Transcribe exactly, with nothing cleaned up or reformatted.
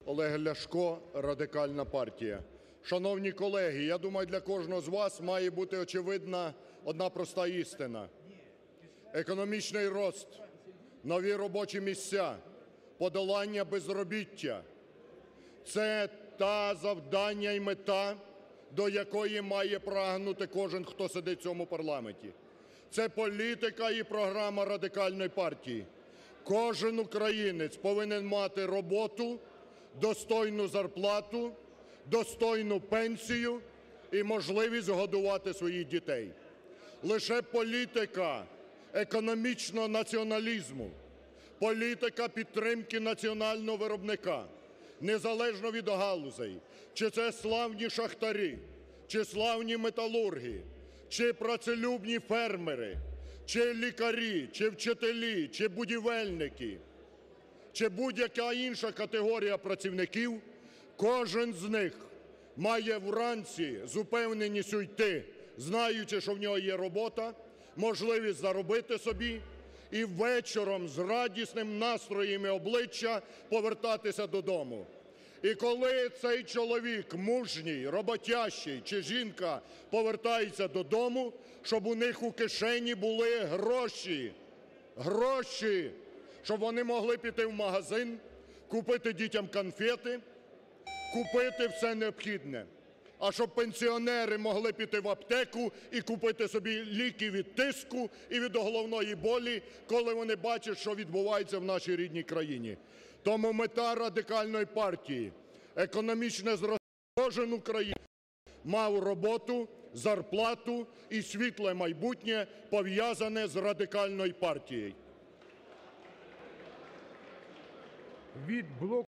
Олег Ляшко, Радикальна партія. Шановні колеги, я думаю, для кожного з вас має бути очевидна одна проста істина. Економічний ріст, нові робочі місця, подолання безробіття – це те завдання і мета, до якої має прагнути кожен, хто сидить в цьому парламенті. Це політика і програма Радикальної партії. Кожен українець повинен мати роботу, достойну зарплату, достойну пенсію і можливість годувати своїх дітей. Лише політика економічного націоналізму, політика підтримки національного виробника, незалежно від галузей, чи це славні шахтарі, чи славні металурги, чи працелюбні фермери, чи лікарі, чи вчителі, чи будівельники, чи будь-яка інша категорія працівників, кожен з них має вранці з упевненістю йти, знаючи, що в нього є робота, можливість заробити собі, і вечором з радісним настроєм і обличчя повертатися додому. І коли цей чоловік мужній, роботящий чи жінка повертається додому, щоб у них у кишені були гроші, гроші, щоб вони могли піти в магазин, купити дітям конфети, купити все необхідне. А щоб пенсіонери могли піти в аптеку і купити собі ліки від тиску і від головної болі, коли вони бачать, що відбувається в нашій рідній країні. Тому мета Радикальної партії – економічне зростання. Кожен українець мав роботу, зарплату і світле майбутнє, пов'язане з Радикальною партією.